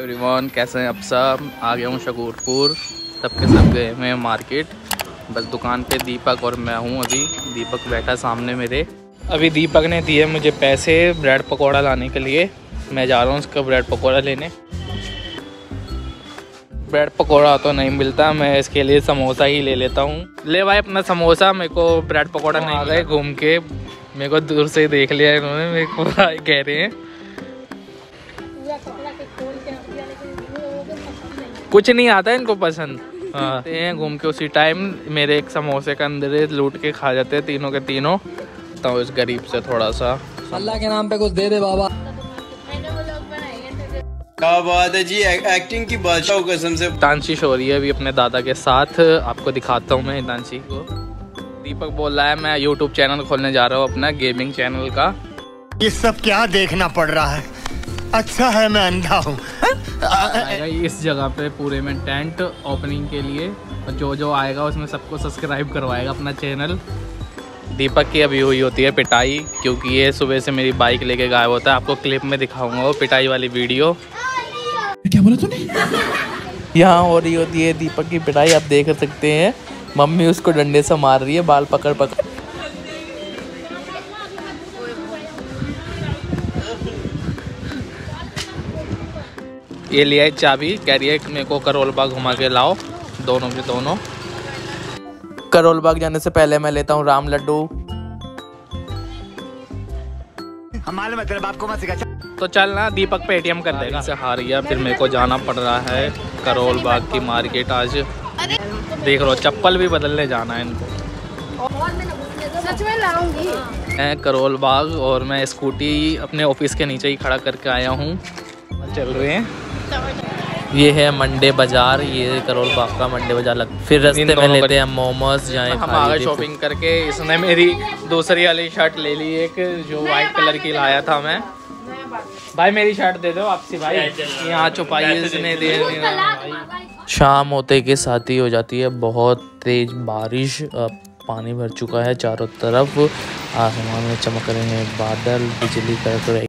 Everyone, कैसे हैं आप सब। आ गया हूँ शकूरपुर। सबके सब गए हुए हैं मार्केट। बस दुकान पे दीपक और मैं हूँ। अभी दीपक बैठा सामने मेरे। अभी दीपक ने दिए मुझे पैसे ब्रेड पकौड़ा लाने के लिए। मैं जा रहा हूँ उसका ब्रेड पकौड़ा लेने। ब्रेड पकौड़ा तो नहीं मिलता, मैं इसके लिए समोसा ही ले लेता हूँ। ले भाई अपना समोसा। मेरे को ब्रेड पकौड़ा नहीं आ गए घूम के। मेरे को दूर से देख लिया इन्होंने, मेरे को कह रहे हैं कुछ नहीं आता है इनको पसंद। हैं घूम के उसी टाइम मेरे एक समोसे का अंदर लूट के खा जाते हैं तीनों के तीनों। तो इस गरीब से थोड़ा सा अल्लाह के नाम पे कुछ दे दे बाबा। क्या बात है जी, एक्टिंग की बादशाह कसम से। हितांशी हो रही है अभी अपने दादा के साथ। आपको दिखाता हूँ मैं हितांशी को। दीपक बोल रहा है मैं यूट्यूब चैनल खोलने जा रहा हूँ अपना, गेमिंग चैनल का। ये सब क्या देखना पड़ रहा है। अच्छा है मैं अंधा हूँ। इस जगह पे पूरे में टेंट ओपनिंग के लिए, जो जो आएगा उसमें सबको सब्सक्राइब करवाएगा अपना चैनल। दीपक की अभी हुई होती है पिटाई, क्योंकि ये सुबह से मेरी बाइक लेके गायब होता है। आपको क्लिप में दिखाऊंगा वो पिटाई वाली वीडियो। क्या बोला तूने? यहाँ हो रही होती है दीपक की पिटाई, आप देख सकते हैं। मम्मी उसको डंडे से मार रही है, बाल पकड़ पकड़। ये लिया चाबी, कह रही है मेरे को करोल बाग घुमा के लाओ, दोनों के दोनों। करोल बाग जाने से पहले मैं लेता हूँ राम लड्डू। हमारे मतलब आपको मत सिखा। तो चल ना, दीपक पे एटीएम कर देगा। से हार गया, फिर मेरे को जाना पड़ रहा है करोल बाग की मार्केट आज। देख लो चप्पल भी बदलने जाना है इनको। सच में लाऊंगी। मैं करोल बाग और मैं स्कूटी अपने ऑफिस के नीचे ही खड़ा करके आया हूँ। चल रहे हैं। ये है मंडे बाजार, ये करोल बाग का मंडे बाजार लग। फिर रास्ते में लेते हैं मोमोज। जाए हम आगे शॉपिंग करके। इसने मेरी दूसरी वाली शर्ट ले ली, एक जो वाइट कलर की लाया था मैं। भाई मेरी शर्ट दे दो आपसी भाई, यहाँ छुपाई इसने दे दी। शाम होते के साथ ही हो जाती है बहुत तेज बारिश। पानी भर चुका है चारों तरफ। आसमान में चमक रहे हैं बादल, बिजली कड़क रही।